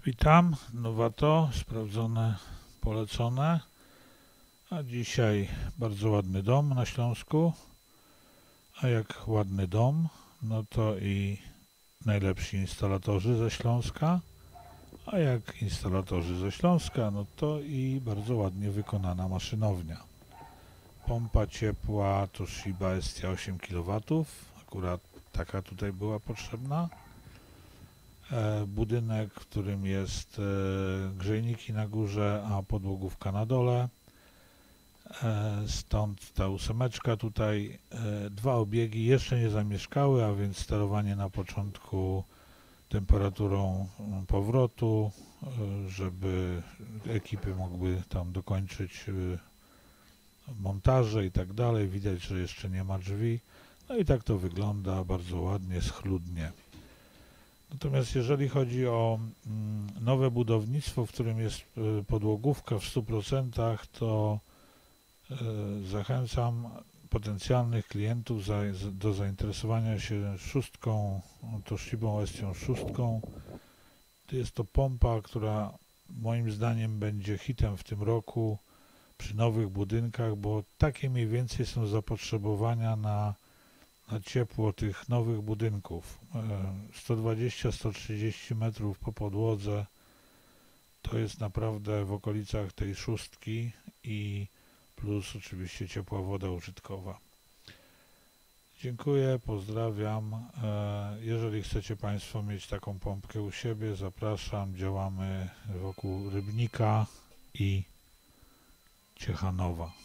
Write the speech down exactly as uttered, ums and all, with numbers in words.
Witam, Nowato, sprawdzone, polecone, a dzisiaj bardzo ładny dom na Śląsku, a jak ładny dom, no to i najlepsi instalatorzy ze Śląska, a jak instalatorzy ze Śląska, no to i bardzo ładnie wykonana maszynownia. Pompa ciepła Toshiba Estia osiem kilowatów, akurat taka tutaj była potrzebna. E, budynek, w którym jest e, grzejniki na górze, a podłogówka na dole. E, stąd ta ósemeczka tutaj. E, dwa obiegi jeszcze nie zamieszkały, a więc sterowanie na początku temperaturą powrotu, e, żeby ekipy mogły tam dokończyć e, montaże i tak dalej. Widać, że jeszcze nie ma drzwi. No i tak to wygląda, bardzo ładnie, schludnie. Natomiast jeżeli chodzi o mm, nowe budownictwo, w którym jest y, podłogówka w stu procentach, to y, zachęcam potencjalnych klientów za, z, do zainteresowania się szóstką, Toshibą Estią szóstką. Jest to pompa, która moim zdaniem będzie hitem w tym roku przy nowych budynkach, bo takie mniej więcej są zapotrzebowania na na ciepło tych nowych budynków. sto dwadzieścia do stu trzydziestu metrów po podłodze to jest naprawdę w okolicach tej szóstki i plus oczywiście ciepła woda użytkowa. Dziękuję, pozdrawiam. Jeżeli chcecie Państwo mieć taką pompkę u siebie, zapraszam. Działamy wokół Rybnika i Ciechanowa.